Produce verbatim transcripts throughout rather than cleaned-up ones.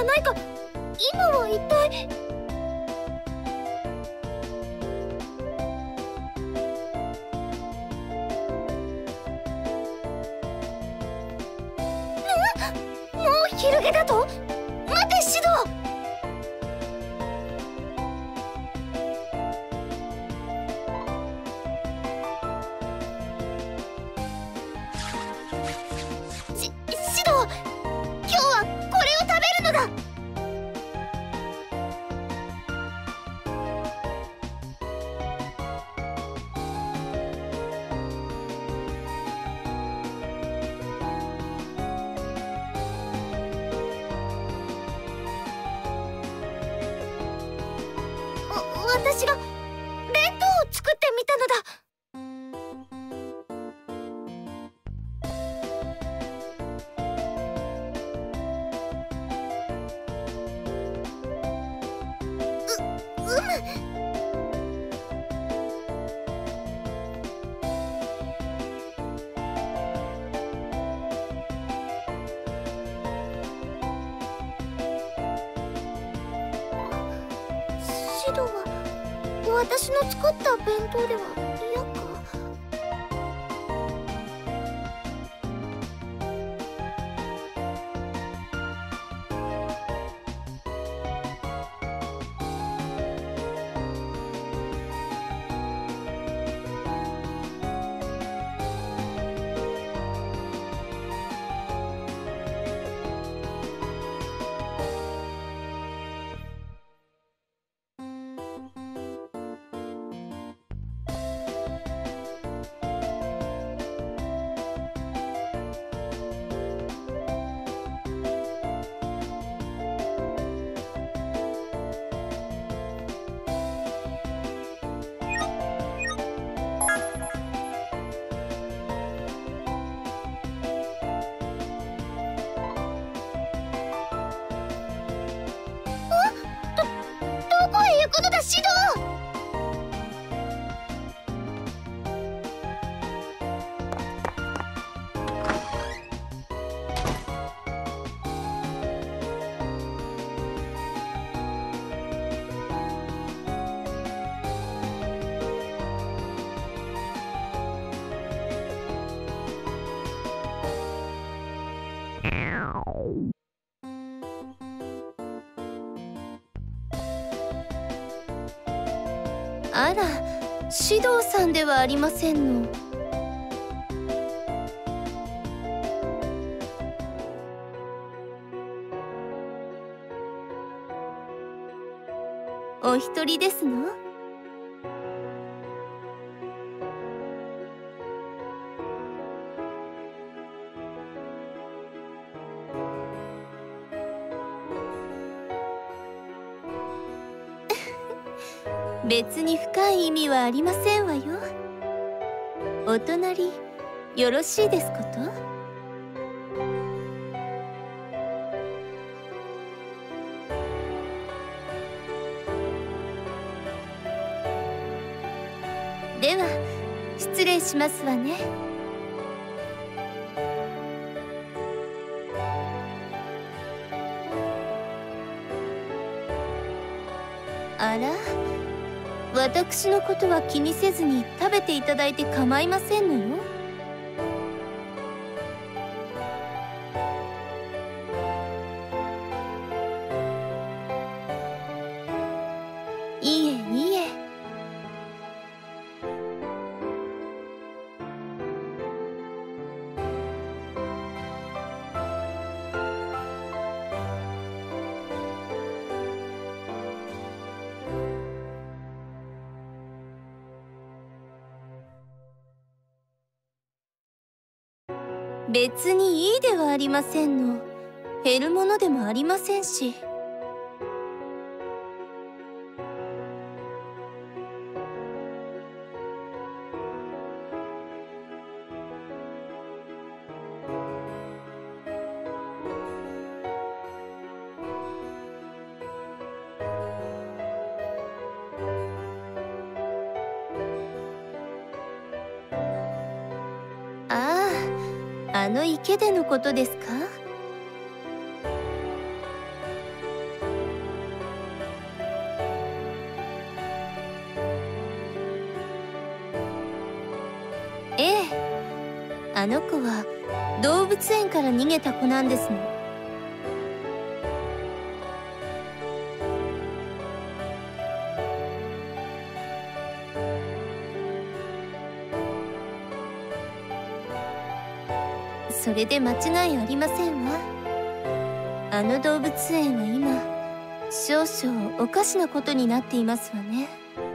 ないか。今は一体。ん？もう昼毛だと？待て、シド。私が弁当を作ってみたのだ。う、うむ。シドは私の作った弁当では嫌か。ことだ、シド。あら、シドさんではありませんの。お一人ですの？別に深い意味はありませんわよ。お隣よろしいですこと？では失礼しますわね。あら、私のことは気にせずに食べていただいて構いませんのよ。いえいえ。別にいいではありませんの。減るものでもありませんし。ああ、あの池でのことですか？ あの子は動物園から逃げた子なんですの。それで間違いありませんわ。あの動物園は今少々おかしなことになっていますわね。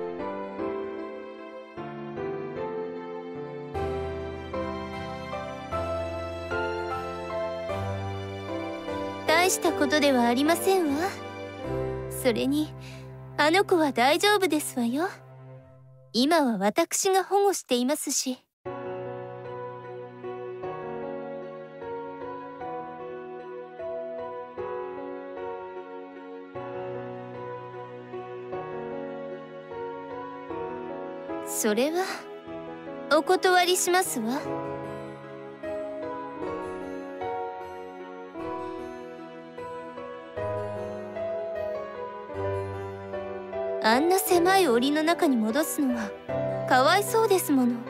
大したことではありませんわ。それにあの子は大丈夫ですわよ。今は私が保護していますし。それはお断りしますわ。あんな狭い檻の中に戻すのはかわいそうですもの。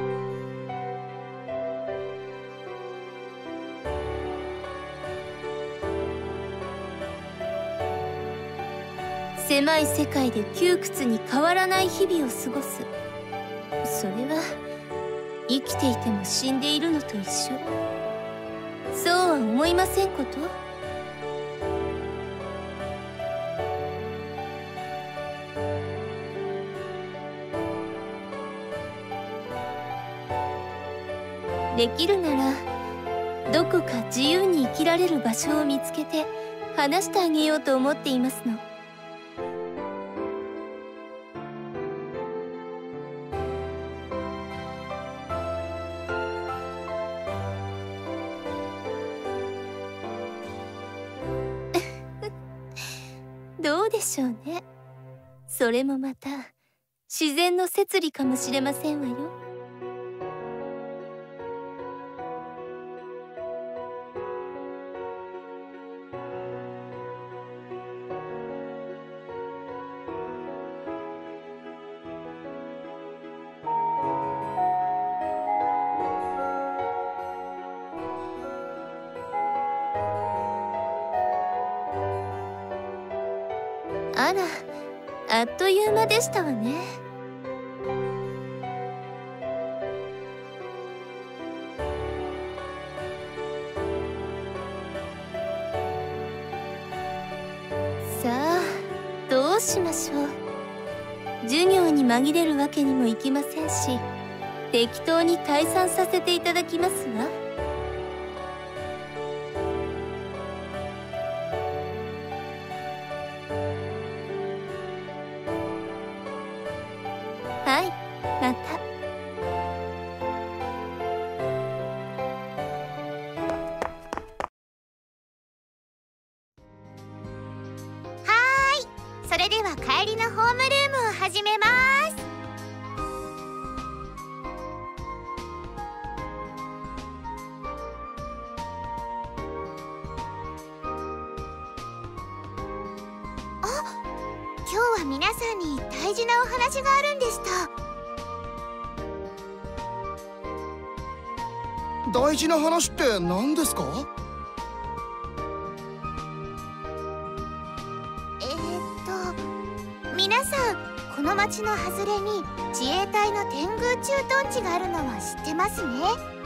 狭い世界で窮屈に変わらない日々を過ごす。それは生きていても死んでいるのと一緒。そうは思いませんこと？できるならどこか自由に生きられる場所を見つけて話してあげようと思っていますの。どうでしょうね。それもまた自然の摂理かもしれませんわよ。あら、あっという間でしたわね。さあ、どうしましょう。授業に紛れるわけにもいきませんし、適当に退散させていただきますわ。はい、また。 はーい、それでは帰りのホームルームを始めます。あ、今日は皆さんに大事なお話があるんでした。 大事な話って何ですか？ えーっと皆さん、この町の外れに自衛隊の天狗駐屯地があるのは知ってますね。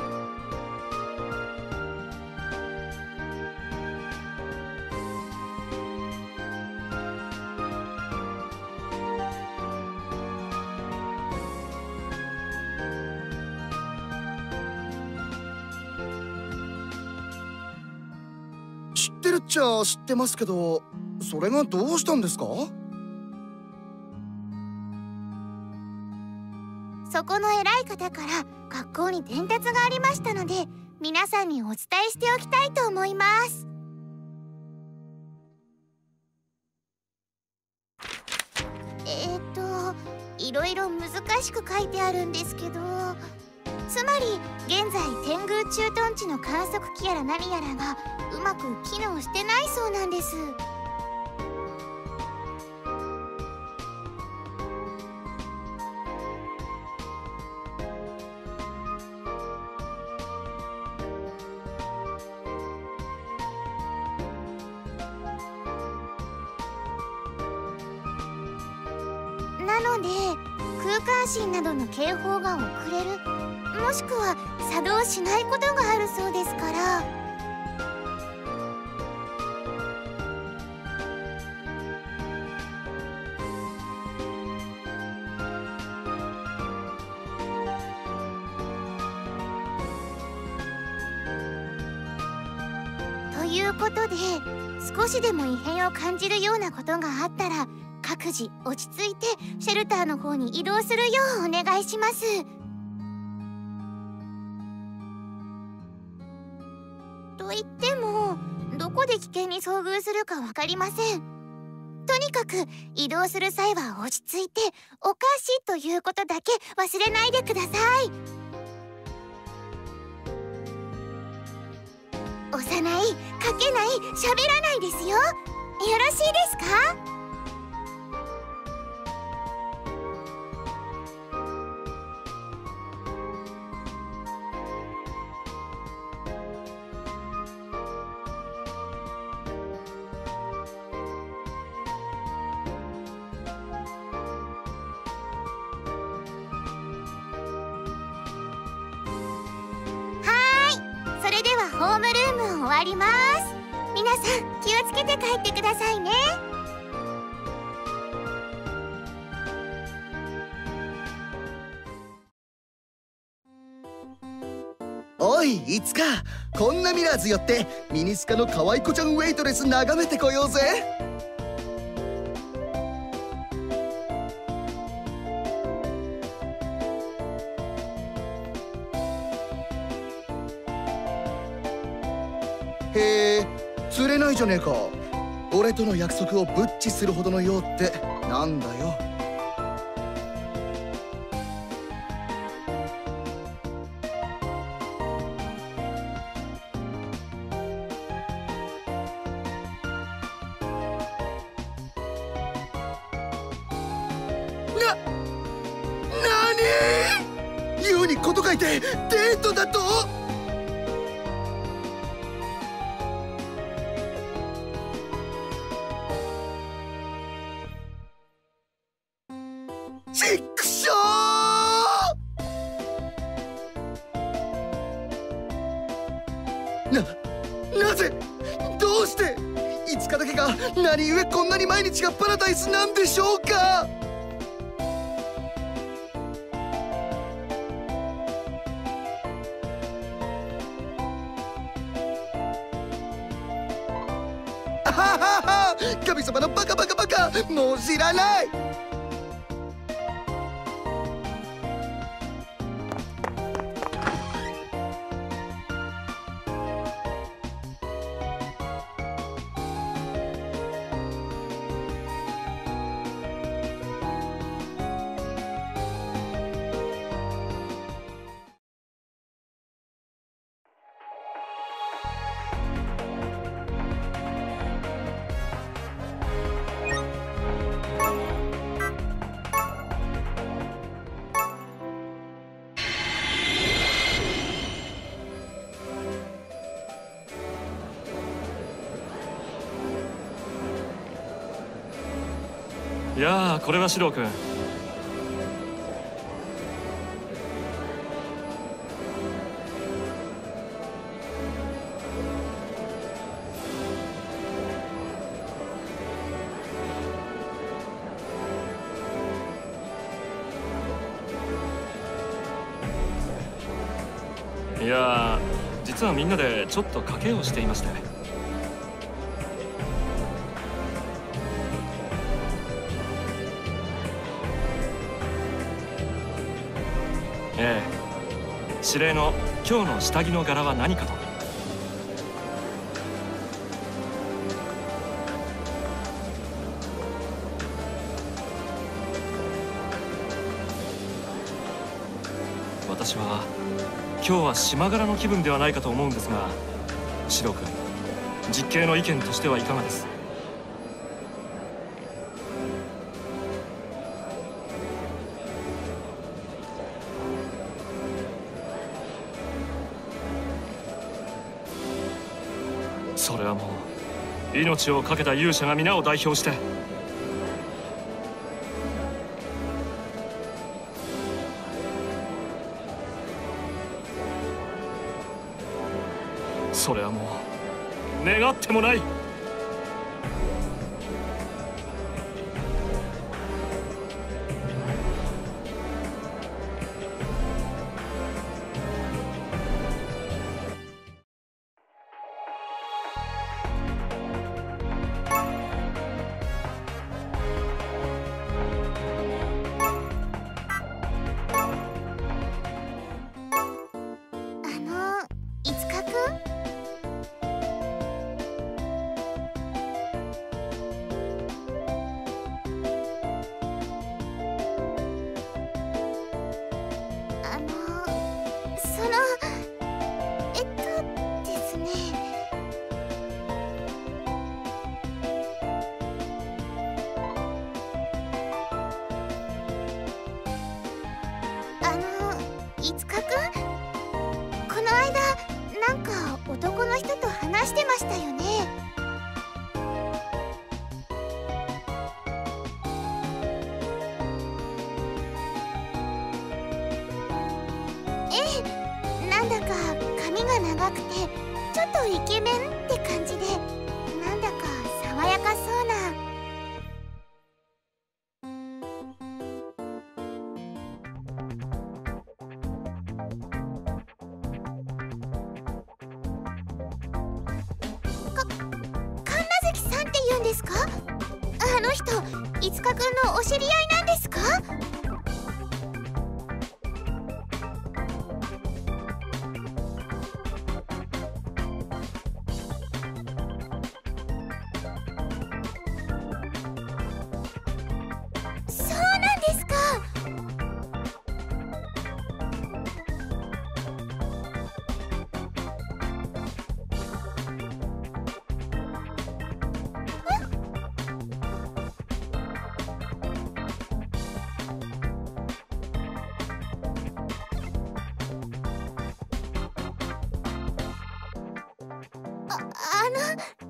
知ってるっちゃ知ってますけど、それがどうしたんですか？ そこの偉い方から学校に伝達がありましたので、皆さんにお伝えしておきたいと思います。えーっといろいろ難しく書いてあるんですけど、つまり現在天狗駐屯地の観測機やら何やらがうまく機能してないそうなんです。 なので空間心などの警報が遅れる、もしくは作動しないことがあるそうですから。ということで、少しでも異変を感じるようなことがあったら各自落ち着いてシェルターの方に移動するようお願いします。と言ってもどこで危険に遭遇するか分かりません。とにかく移動する際は落ち着いてお菓子ということだけ忘れないでください。押さない、かけない、喋らないですよ。よろしいですか？それではホームルーム終わります。皆さん気をつけて帰ってくださいね。 おいいつか、こんなミラーズ寄ってミニスカの可愛い子ちゃんウェイトレス眺めてこようぜ。へえ、釣れないじゃねえか。俺との約束をブッチするほどの用ってなんだよ。な、なに？言うにこと書いてデートだと？ちっくしょー！な、なぜ？どうして？いつかだけが何故こんなに毎日がパラダイスなんでしょうか？あははは！神様のバカバカバカ！もう知らない！ いやー、これはシロー君。いやー、実はみんなでちょっと賭けをしていまして。ええ、指令の今日の下着の柄は何かと。私は今日は島柄の気分ではないかと思うんですが、シロ君、実刑の意見としてはいかがです？それはもう命を懸けた勇者が皆を代表して。 それはもう願ってもない。 いつかくん、この間なんか男の人と話してましたよね。ええ、なんだか髪が長くてちょっとイケメンって感じで、なんだか爽やかそうな。さんって言うんですか？あの人、いつかくんのお知り合いなんですか？そうなんですか。あ、あの